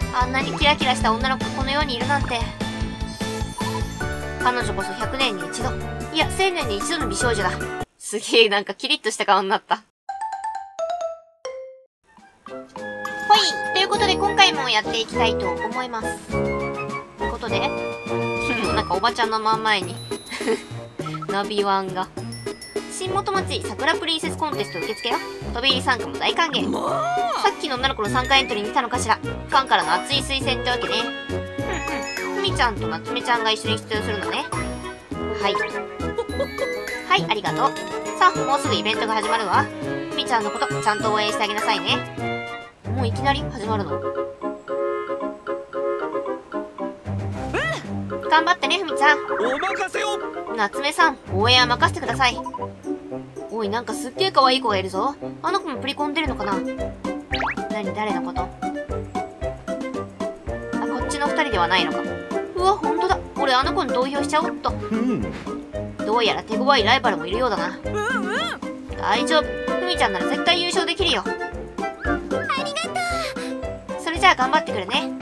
あんなにキラキラした女の子がこの世にいるなんて。彼女こそ100年に一度、いや1000年に一度の美少女だ。すげえなんかキリッとした顔になった。ほい、ということで今回もやっていきたいと思います。ということで、なんかおばちゃんの真ん前にナビワンが。新元町桜プリンセスコンテスト受付よ。飛び入り参加も大歓迎。さっきの女の子の参加エントリーに来たのかしら。ファンからの熱い推薦ってわけね。ふみちゃんとなつめちゃんが一緒に出場するのね。はい。はい、ありがとう。さあ、もうすぐイベントが始まるわ。ふみちゃんのことちゃんと応援してあげなさいね。もういきなり始まるの？頑張ってね、ふみちゃん。 お任せを。 夏目さん、応援は任せてください。おい、なんかすっげえ可愛い子がいるぞ。あの子もプリコン出るのかな？何、誰のこと？あ、こっちの二人ではないのか。うわ、ほんとだ。俺あの子に投票しちゃおっと。どうやら手強いライバルもいるようだな。大丈夫。ふみちゃんなら絶対優勝できるよ。ありがとう。それじゃあ頑張ってくるね。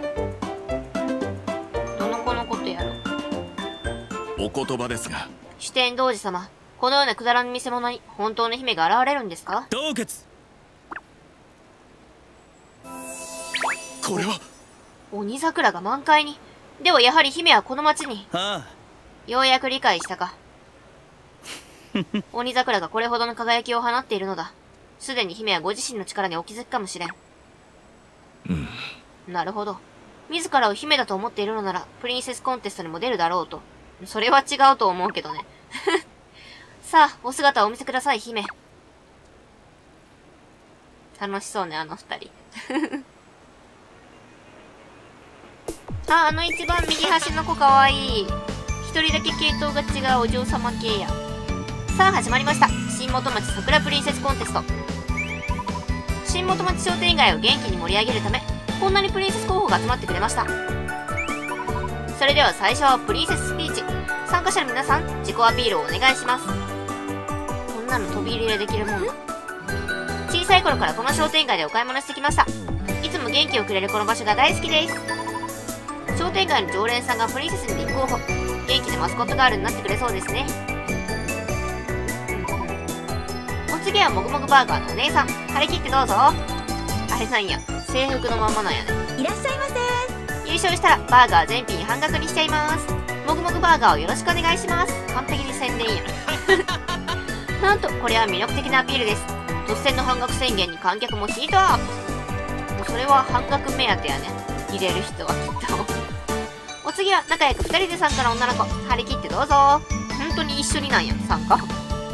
お言葉ですが、 主天童子様、このようなくだらぬ見せ物に本当の姫が現れるんですか？ 凍結。これは鬼桜が満開に。ではやはり姫はこの町に。 ああ、 ようやく理解したか。鬼桜がこれほどの輝きを放っているのだ。すでに姫はご自身の力にお気づきかもしれん。なるほど。自らを姫だと思っているのならプリンセスコンテストにも出るだろうと。それは違うと思うけどね。さあ、お姿をお見せください、姫。楽しそうね、あの二人。あ、あの一番右端の子かわいい。一人だけ系統が違うお嬢様系や。さあ、始まりました。新元町桜プリンセスコンテスト。新元町商店街を元気に盛り上げるため、こんなにプリンセス候補が集まってくれました。それでは最初はプリンセススピーチ。参加者の皆さん、自己アピールをお願いします。こんなの飛び入りでできるもんだ。小さい頃からこの商店街でお買い物してきました。いつも元気をくれるこの場所が大好きです。商店街の常連さんがプリンセスに立候補。元気でマスコットガールになってくれそうですね。お次はもぐもぐバーガーのお姉さん。張り切ってどうぞ。あれなんや、制服のまんまなんやね。 いらっしゃいませ。 優勝したらバーガー全品半額にしちゃいます。もぐもぐバーガーをよろしくお願いします。完璧に宣伝やなんとこれは魅力的なアピールです。突然の半額宣言に観客もヒートアップ。もうそれは半額目当てやね。入れる人はきっとお次は仲良く2人で参加の女の子。張り切ってどうぞ。本当に一緒になんや、参加。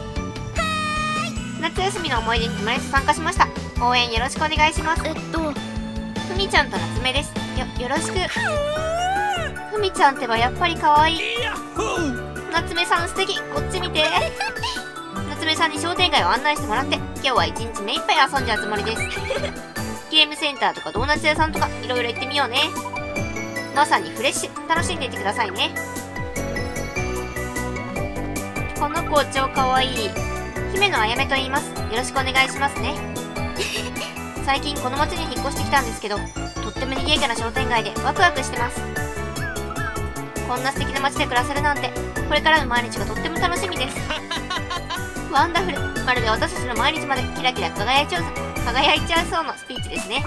夏休みの思い出に友達と参加しました。応援よろしくお願いします。ふみちゃんと夏目です。よろしく。ふみちゃんってばやっぱり可愛い。夏目さん素敵。こっち見て。夏目さんに商店街を案内してもらって、今日は一日目いっぱい遊んじゃうつもりです。ゲームセンターとかドーナツ屋さんとかいろいろ行ってみようね。まさにフレッシュ。楽しんでいってくださいね。この子超可愛い。姫のあやめと言います。よろしくお願いしますね。最近この町に引っ越してきたんですけど、とっても賑やかな商店街でワクワクしてます。こんな素敵な街で暮らせるなんて、これからの毎日がとっても楽しみです。ワンダフル。まるで私たちの毎日までキラキラ輝いちゃうそうなスピーチですね。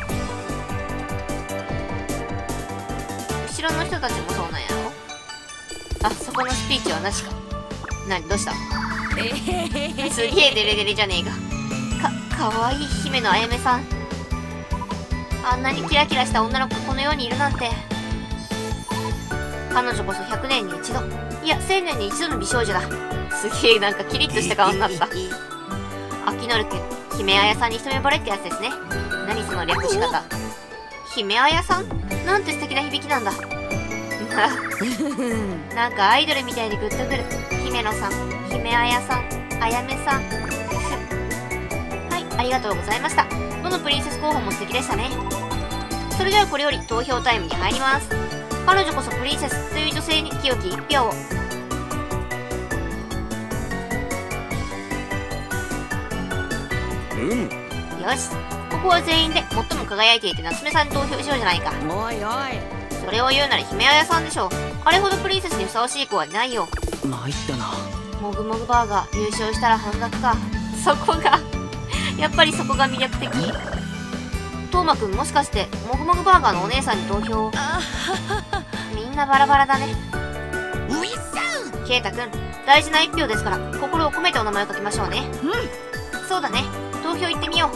後ろの人たちもそうなんやろ。あ、そこのスピーチはなしか。何、どうした？すげえデレデレじゃねえか。かわいい姫のあやめさん。あんなにキラキラした女の子がこの世にいるなんて。彼女こそ100年に一度、いや1000年に一度の美少女だ。すげえなんかキリッとした顔になった。秋のるくん、姫あやさんに一目惚れってやつですね。何その略し方。姫あやさんなんて素敵な響きなんだ。なんかアイドルみたいでグッとくる。姫野さん、姫あやさん、あやめさん。はい、ありがとうございました。どのプリンセス候補も素敵でしたね。それではこれより投票タイムに入ります。彼女こそプリンセスという女性に清き一票を。よし、ここは全員で最も輝いていて夏目さんに投票しようじゃないか。 おいおい、 それを言うなら姫綾さんでしょう。あれほどプリンセスにふさわしい子はいないよ。 参ったな。 もぐもぐバーガー優勝したら半額か。そこがやっぱりそこが魅力的。トーマくんもしかしてもぐもぐバーガーのお姉さんに投票？みんなバラバラだね。 ウィッサン。 ケイタくん、大事な一票ですから心を込めてお名前を書きましょうね。そうだね、投票行ってみよう。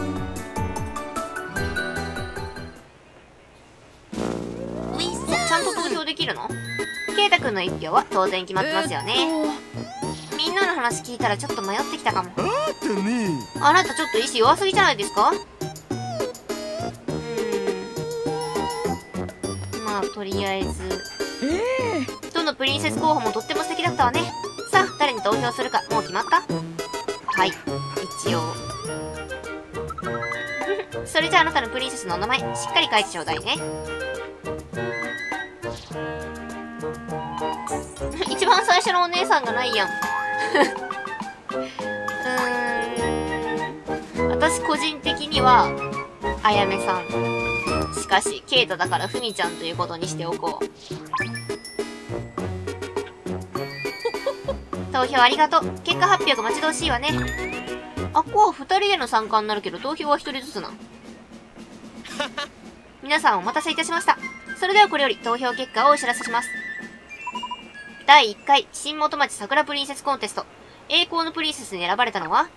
ちゃんと投票できるの？ケイタくんの一票は当然決まってますよね。みんなの話聞いたらちょっと迷ってきたかも。あなたちょっと意志弱すぎじゃないですか？まあとりあえずどのプリンセス候補もとっても素敵だったわね。さあ誰に投票するかもう決まった？はい、一応それじゃああなたのプリンセスのお名前しっかり書いてちょうだいね。一番最初のお姉さんがないやん。私個人的にはあやめさん。しかしケイタだからふみちゃんということにしておこう。投票ありがとう。結果発表が待ち遠しいわね。あ、こうは2人での参加になるけど投票は1人ずつな。皆さんお待たせいたしました。それではこれより投票結果をお知らせします。第1回新元町桜プリンセスコンテスト、栄光のプリンセスに選ばれたのは、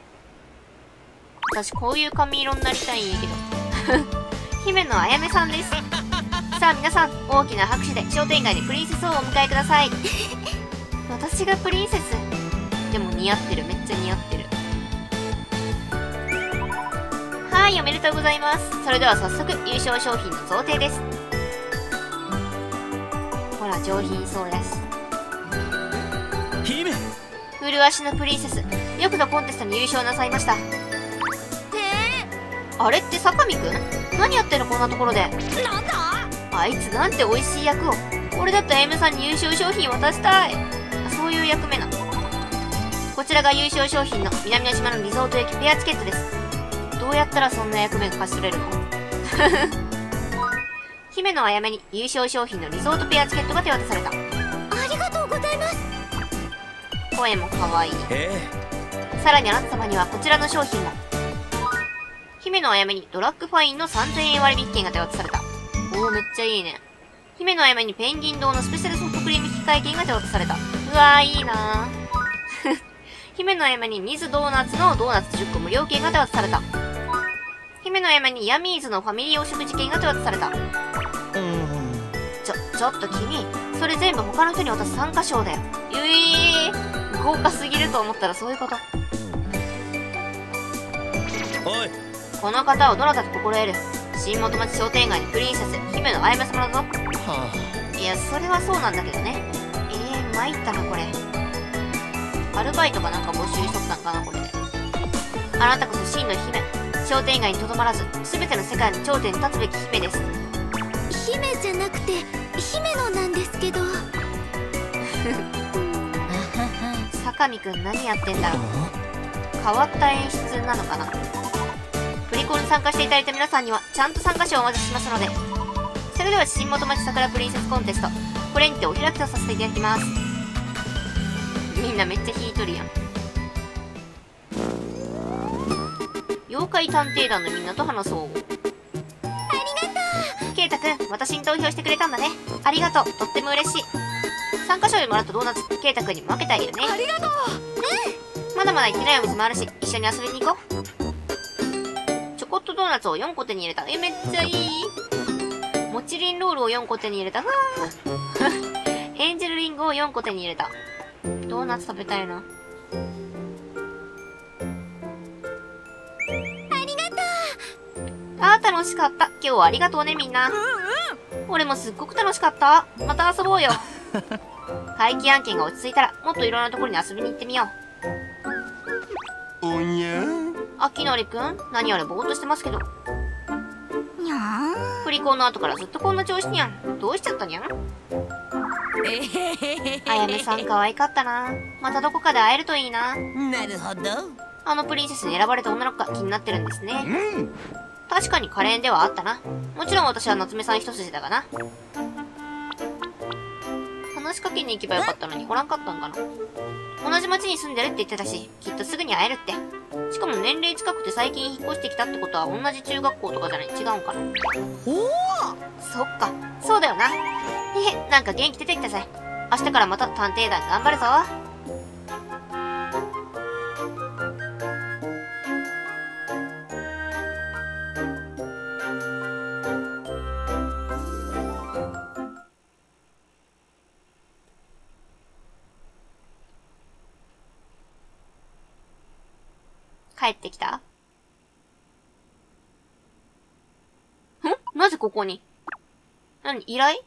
私こういう髪色になりたいんやけど姫野あやめさんです。さあ皆さん大きな拍手で商店街でプリンセスをお迎えください。私がプリンセス？でも似合ってる、めっちゃ似合ってる。はい、おめでとうございます。それでは早速優勝商品の贈呈です。ほら上品そうやし。 姫、 麗しのプリンセス、よくぞコンテストに優勝なさいました。あれって坂見くん？何やってんのこんなところで。 なんだ？ あいつなんて美味しい役を。俺だったら M さんに優勝商品渡したい。そういう役目な。こちらが優勝商品の南の島のリゾート駅ペアチケットです。どうやったらそんな役目が勝ち取れるの？姫野あやめに優勝商品のリゾートペアチケットが手渡された。 ありがとうございます。 声も可愛い。さらにあなた様にはこちらの商品も。姫野あやめにドラッグファインの3000円割引券が手渡された。おー、めっちゃいいね。姫野あやめにペンギン堂のスペシャルソフトクリーム引換券が手渡された。うわー、いいなー。姫野あやめにミズドーナツのドーナツ10個無料券が手渡された。姫野あやめにヤミーズのファミリーお食事券が手渡された。ちょっと君、それ全部他の人に渡す参加賞だよ。豪華すぎると思ったらそういうこと。 おい、 この方をどなたと心得る？新元町商店街のプリンセス姫野あやめ様だぞ。いや、それはそうなんだけどね。参ったなこれ。アルバイトかなんか募集しとったんかなこれで。あなたこそ真の姫。商店街にとどまらず全ての世界の頂点に立つべき姫です。 姫じゃなくて姫野なんですけど。 坂見くん何やってんだろう。変わった演出なのかな。プリコンに参加していただいた皆さんにはちゃんと参加賞をお渡ししますので。それでは新元町桜プリンセスコンテスト、これにてお開きとさせていただきます。みんなめっちゃ引いとるやん。妖怪探偵団のみんなと話そう。 ありがとう。 ケイタくん、私に投票してくれたんだね。ありがとう、とっても嬉しい。参加賞でもらったドーナツ、ケイタくんにも分けてあげるね。 ありがとう。 まだまだ行ってないお店もあるし、一緒に遊びに行こう。チョコットドーナツを4個手に入れた。めっちゃいい。もちりんロールを4個手に入れた。エンジェルリンゴを4個手に入れた。ドーナツ食べたいな。楽しかった。今日はありがとうねみんな。俺もすっごく楽しかった。また遊ぼうよ。怪奇案件が落ち着いたらもっといろんなところに遊びに行ってみよう。 おにゃん。 あきのりくん、何あれぼーっとしてますけど。 にゃーん。 プリコンの後からずっとこんな調子にゃん。どうしちゃったにゃん。あやめさん可愛かったな。またどこかで会えるといいな。 なるほど。 あのプリンセスに選ばれた女の子が気になってるんですね。確かに可憐ではあったな。もちろん私は夏目さん一筋だがな。話しかけに行けばよかったのに来なかったんかな。同じ町に住んでるって言ってたし、きっとすぐに会えるって。しかも年齢近くて最近引っ越してきたってことは同じ中学校とかじゃない？違うんかな。 おお、 そっか、そうだよな。なんか元気出てきたぜ。明日からまた探偵団頑張るぞ。帰ってきた？なぜここに？何？依頼？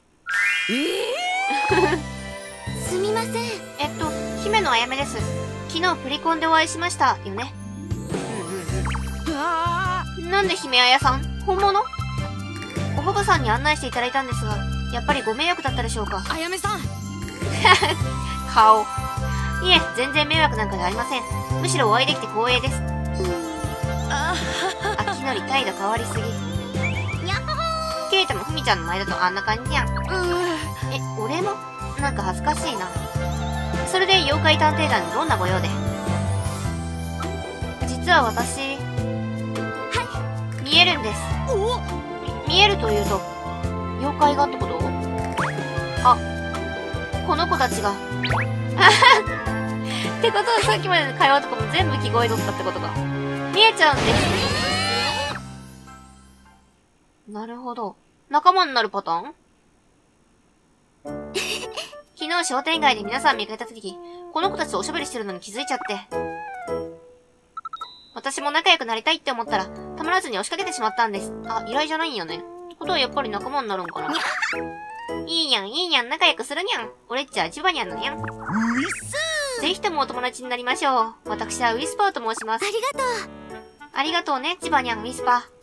すみません。 姫のあやめです。昨日プリコンでお会いしましたよね。なんで姫あやさん？本物？おばばさんに案内していただいたんですが、やっぱりご迷惑だったでしょうか？ あやめさん。 顔。いえ、全然迷惑なんかじゃありません。むしろお会いできて光栄です。秋のり態度変わりすぎ。ケイタもふみちゃんの前だとあんな感じやん。俺もなんか恥ずかしいな。それで妖怪探偵団にどんなご用で？実は私、見えるんです。見えるというと、妖怪がってこと？あ、この子たちが。ってことはさっきまでの会話とかも全部聞こえとったってことか。見えちゃうんです。なるほど。仲間になるパターン？昨日商店街で皆さん見かけたとき、この子たちとおしゃべりしてるのに気づいちゃって。私も仲良くなりたいって思ったら、たまらずに押しかけてしまったんです。あ、依頼じゃないんよね。ってことはやっぱり仲間になるんかな。いいやん、いいやん、仲良くするにゃん。俺っちゃジバニャンのにゃん。ぜひともお友達になりましょう。私はウィスパーと申します。 ありがとう。 ありがとうね、ジバニャン、ウィスパー。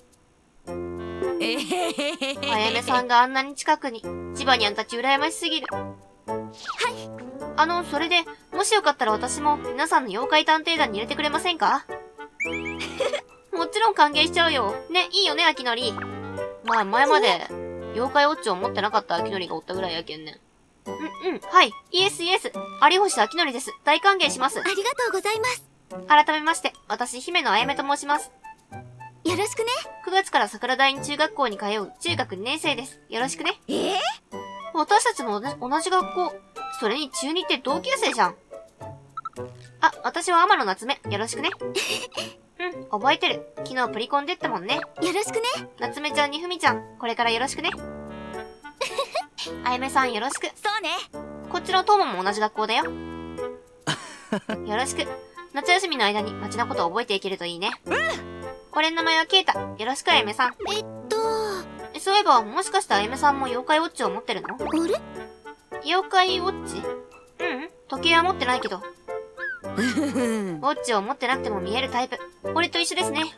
あやめさんがあんなに近くに。ジバニャンたち羨ましすぎる。それで、もしよかったら私も皆さんの妖怪探偵団に入れてくれませんか？もちろん歓迎しちゃうよ。ね、いいよね、秋のり。まあ、前まで、妖怪ウォッチを持ってなかった秋のりがおったぐらいやけんね。はい。イエスイエス。有星秋のりです。大歓迎します。 ありがとうございます。 改めまして、私、姫のあやめと申します。 よろしくね。 9月から桜第二中学校に通う中学2年生です。よろしくね。私たちも同じ学校。それに中2って同級生じゃん。あ、私は天野夏目。よろしくね。覚えてる。昨日プリコンでったもんね。 よろしくね。 夏目ちゃんにふみちゃん、これからよろしくね。あやめさんよろしく。 そうね。 こっちのトーマも同じ学校だよ。よろしく。夏休みの間に街のことを覚えていけるといいね。俺の名前はケイタ。よろしくあやめさん。そういえば、もしかしてあやめさんも妖怪ウォッチを持ってるの？ あれ？ 妖怪ウォッチ？時計は持ってないけど。ウォッチを持ってなくても見えるタイプ。俺と一緒ですね。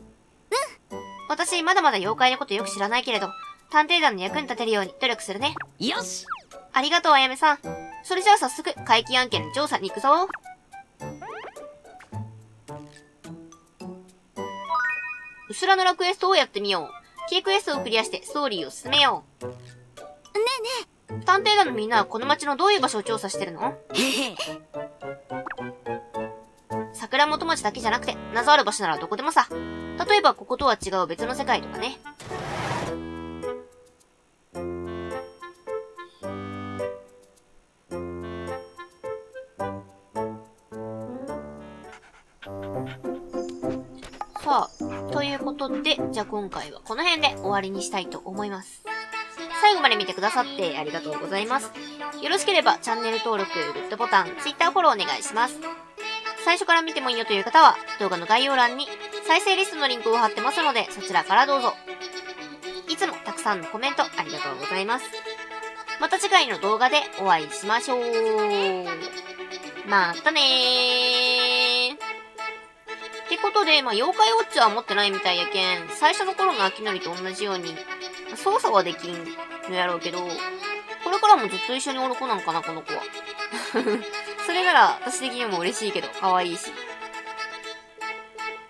私、まだまだ妖怪のことよく知らないけれど、探偵団の役に立てるように努力するね。 よし！ ありがとう、あやめさん。それじゃあ早速、怪奇案件の調査に行くぞ。うすらのラクエストをやってみよう。キークエストをクリアしてストーリーを進めよう。ねえねえ。探偵団のみんなはこの街のどういう場所を調査してるの？桜本町だけじゃなくて、謎ある場所ならどこでもさ。例えばこことは違う別の世界とかね。さあ、ということで、じゃあ今回はこの辺で終わりにしたいと思います。最後まで見てくださってありがとうございます。よろしければチャンネル登録、グッドボタン、Twitter フォローお願いします。最初から見てもいいよという方は、動画の概要欄に再生リストのリンクを貼ってますので、そちらからどうぞ。いつもたくさんのコメントありがとうございます。また次回の動画でお会いしましょう。またねー。ってことで、妖怪ウォッチは持ってないみたいやけん、最初の頃の秋のりと同じように、操作はできんのやろうけど、これからもずっと一緒におる子なんかな、この子は。それなら、私的にも嬉しいけど、可愛いし。